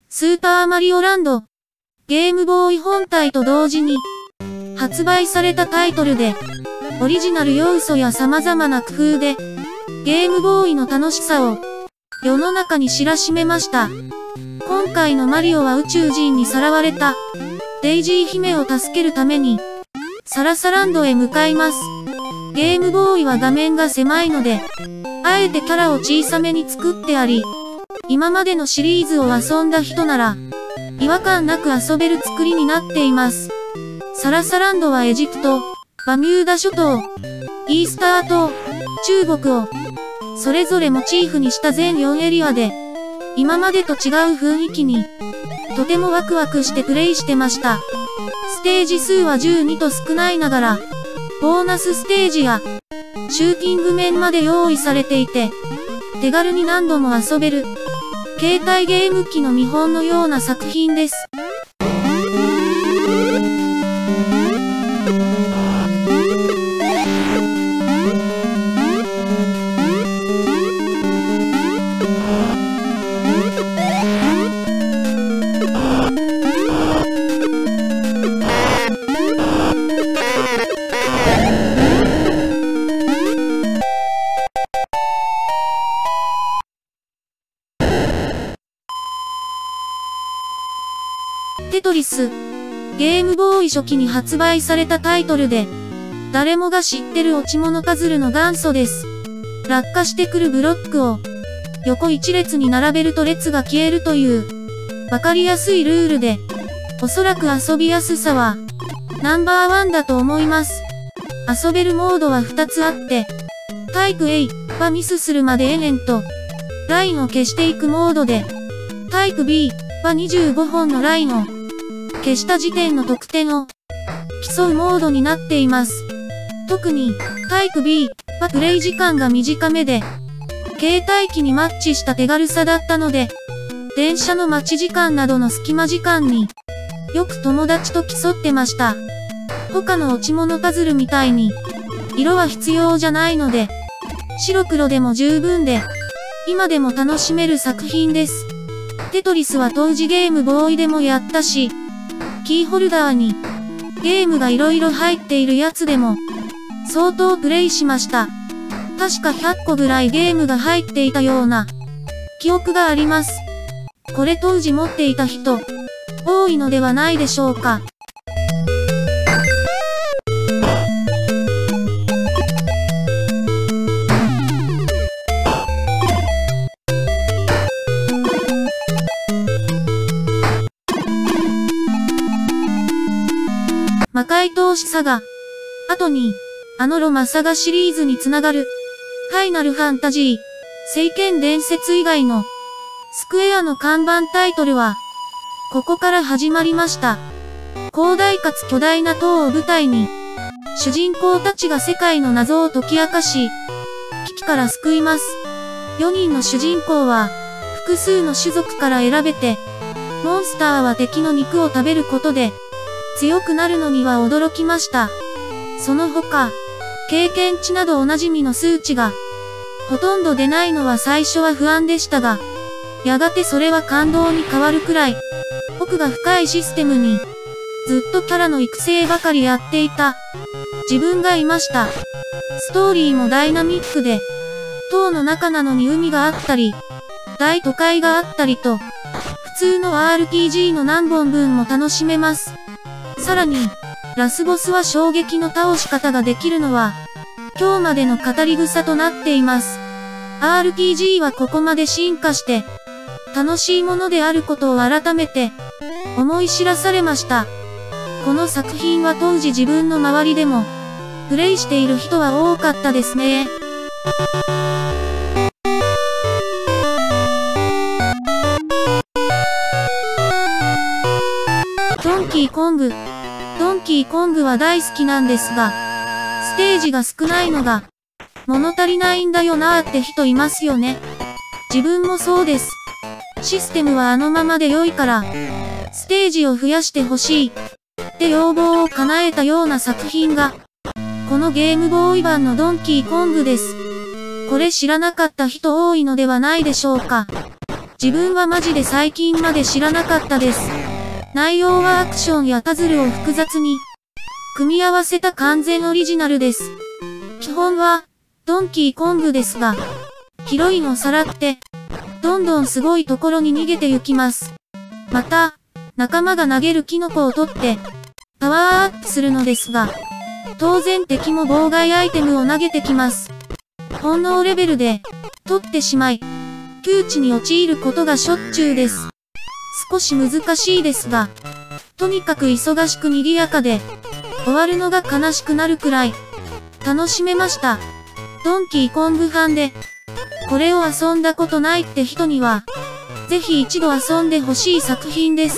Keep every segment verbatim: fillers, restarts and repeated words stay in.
スーパーマリオランド。ゲームボーイ本体と同時に発売されたタイトルで、オリジナル要素や様々な工夫で、ゲームボーイの楽しさを世の中に知らしめました。今回のマリオは宇宙人にさらわれたデイジー姫を助けるためにサラサランドへ向かいます。ゲームボーイは画面が狭いので、あえてキャラを小さめに作ってあり、今までのシリーズを遊んだ人なら、違和感なく遊べる作りになっています。サラサランドはエジプト、バミューダ諸島、イースター島、中国を、それぞれモチーフにした全よんエリアで、今までと違う雰囲気に、とてもワクワクしてプレイしてました。ステージ数はじゅうにと少ないながら、ボーナスステージや、シューティング面まで用意されていて、手軽に何度も遊べる、携帯ゲーム機の見本のような作品です。テトリス。ゲームボーイ初期に発売されたタイトルで、誰もが知ってる落ち物パズルの元祖です。落下してくるブロックを、横一列に並べると列が消えるという、わかりやすいルールで、おそらく遊びやすさは、ナンバーワンだと思います。遊べるモードはふたつあって、タイプ A はミスするまで延々と、ラインを消していくモードで、タイプ B はにじゅうごほんのラインを、消した時点の得点を競うモードになっています。特にタイプ B はプレイ時間が短めで、携帯機にマッチした手軽さだったので、電車の待ち時間などの隙間時間によく友達と競ってました。他の落ち物パズルみたいに色は必要じゃないので、白黒でも十分で、今でも楽しめる作品です。テトリスは当時ゲームボーイでもやったし、キーホルダーにゲームが色々入っているやつでも相当プレイしました。確かひゃっこぐらいゲームが入っていたような記憶があります。これ当時持っていた人多いのではないでしょうか。魔界闘士サガ。後に、あのロマサガシリーズにつながる、ファイナルファンタジー、聖剣伝説以外の、スクエアの看板タイトルは、ここから始まりました。広大かつ巨大な塔を舞台に、主人公たちが世界の謎を解き明かし、危機から救います。よにんの主人公は、複数の種族から選べて、モンスターは敵の肉を食べることで、強くなるのには驚きました。その他、経験値などおなじみの数値が、ほとんど出ないのは最初は不安でしたが、やがてそれは感動に変わるくらい、奥が深いシステムに、ずっとキャラの育成ばかりやっていた、自分がいました。ストーリーもダイナミックで、塔の中なのに海があったり、大都会があったりと、普通の アールピージー の何本分も楽しめます。さらに、ラスボスは衝撃の倒し方ができるのは、今日までの語り草となっています。アールピージー はここまで進化して、楽しいものであることを改めて、思い知らされました。この作品は当時自分の周りでも、プレイしている人は多かったですね。ドンキーコング。ドンキーコングは大好きなんですが、ステージが少ないのが、物足りないんだよなーって人いますよね。自分もそうです。システムはあのままで良いから、ステージを増やしてほしい、って要望を叶えたような作品が、このゲームボーイ版のドンキーコングです。これ知らなかった人多いのではないでしょうか。 自分はマジで最近まで知らなかったです。内容はアクションやパズルを複雑に組み合わせた完全オリジナルです。基本はドンキーコングですが、ヒロインをさらって、どんどんすごいところに逃げて行きます。また、仲間が投げるキノコを取って、パワーアップするのですが、当然敵も妨害アイテムを投げてきます。本能レベルで、取ってしまい、窮地に陥ることがしょっちゅうです。少し難しいですが、とにかく忙しく賑やかで、終わるのが悲しくなるくらい、楽しめました。ドンキーコングファンで、これを遊んだことないって人には、ぜひ一度遊んでほしい作品です。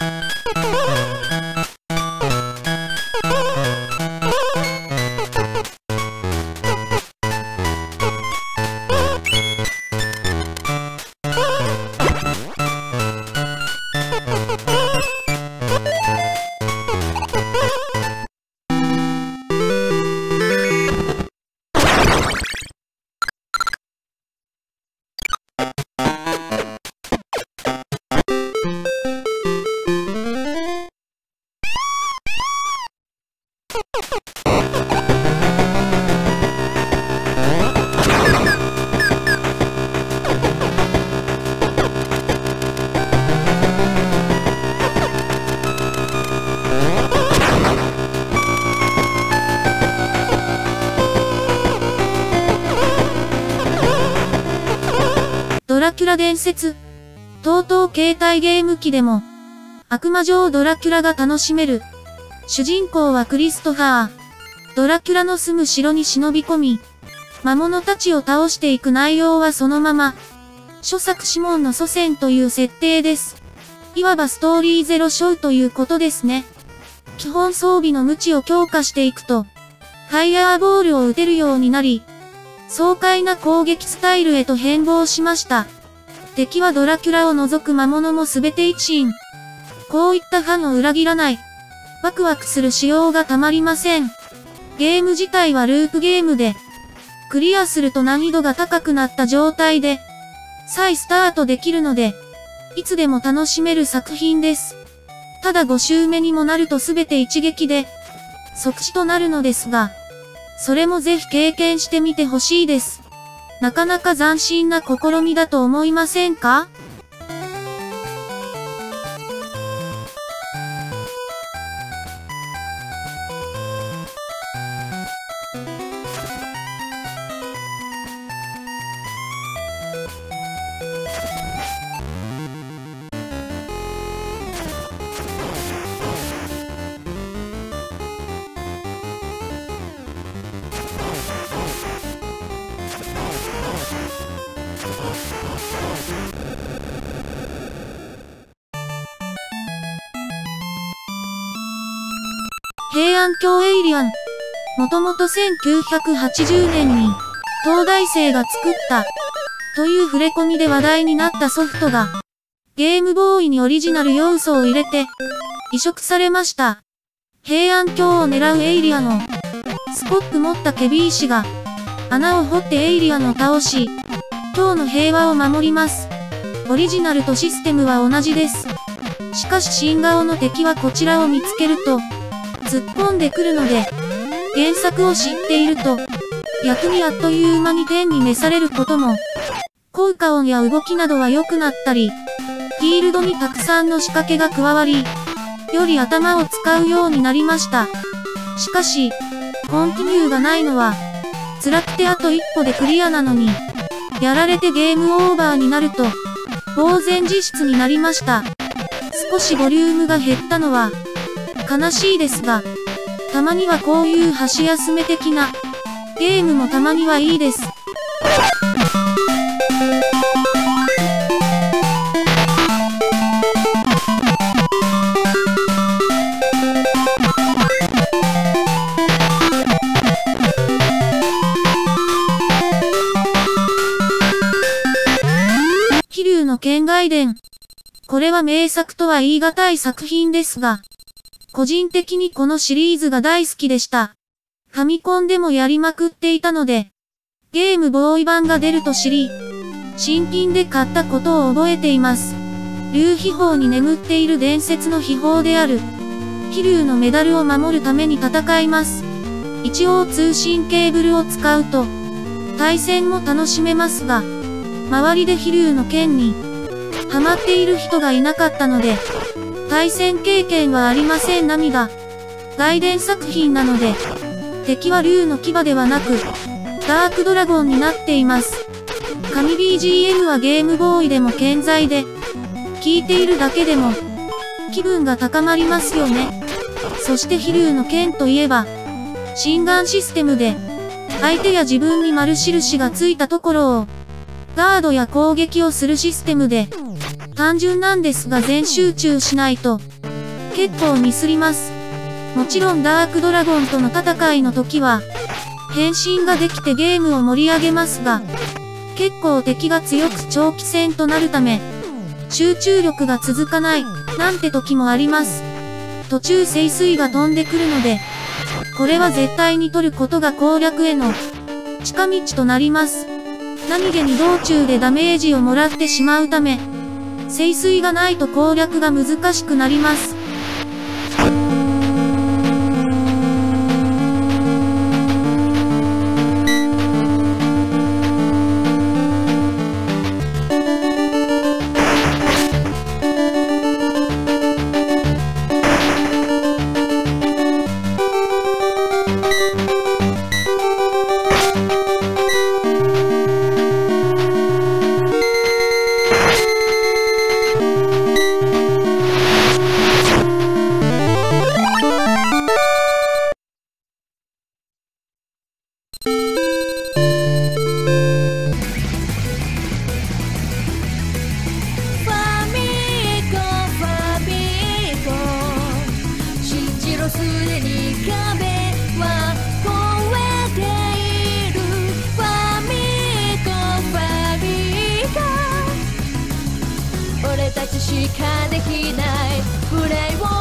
ドラキュラ伝説。とうとう携帯ゲーム機でも、悪魔城ドラキュラが楽しめる。主人公はクリストファー。ドラキュラの住む城に忍び込み、魔物たちを倒していく内容はそのまま。諸作シモンの祖先という設定です。いわばストーリーゼロショーということですね。基本装備の無知を強化していくと、ファイヤーボールを撃てるようになり、爽快な攻撃スタイルへと変貌しました。敵はドラキュラを除く魔物もすべて一員。こういったファンを裏切らない、ワクワクする仕様がたまりません。ゲーム自体はループゲームで、クリアすると難易度が高くなった状態で、再スタートできるので、いつでも楽しめる作品です。ただご周目にもなるとすべて一撃で、即死となるのですが、それもぜひ経験してみてほしいです。なかなか斬新な試みだと思いませんか？平安京エイリアン。もともとせんきゅうひゃくはちじゅうねんに、東大生が作った、という触れ込みで話題になったソフトが、ゲームボーイにオリジナル要素を入れて、移植されました。平安京を狙うエイリアンを、スコップ持ったケビー氏が、穴を掘ってエイリアンを倒し、京の平和を守ります。オリジナルとシステムは同じです。しかし新顔の敵はこちらを見つけると、突っ込んでくるので、原作を知っていると、逆にあっという間に天に召されることも、効果音や動きなどは良くなったり、フィールドにたくさんの仕掛けが加わり、より頭を使うようになりました。しかし、コンティニューがないのは、辛くてあと一歩でクリアなのに、やられてゲームオーバーになると、呆然自失になりました。少しボリュームが減ったのは、悲しいですが、たまにはこういう箸休め的な、ゲームもたまにはいいです。飛龍の剣外伝。これは名作とは言い難い作品ですが、個人的にこのシリーズが大好きでした。ファミコンでもやりまくっていたので、ゲームボーイ版が出ると知り、 新品で買ったことを覚えています。竜秘宝に眠っている伝説の秘宝である、飛竜のメダルを守るために戦います。一応通信ケーブルを使うと、対戦も楽しめますが、周りで飛竜の剣に、ハマっている人がいなかったので、対戦経験はありません。涙。外伝作品なので、敵は竜の牙ではなく、ダークドラゴンになっています。神 ビージーエム はゲームボーイでも健在で、聴いているだけでも、気分が高まりますよね。そして飛竜の剣といえば、心眼システムで、相手や自分に丸印がついたところを、ガードや攻撃をするシステムで、単純なんですが全集中しないと、結構ミスります。もちろんダークドラゴンとの戦いの時は、変身ができてゲームを盛り上げますが、結構敵が強く長期戦となるため、集中力が続かない、なんて時もあります。途中聖水が飛んでくるので、これは絶対に取ることが攻略への近道となります。何気に道中でダメージをもらってしまうため、聖水がないと攻略が難しくなります。 しかできないプレイを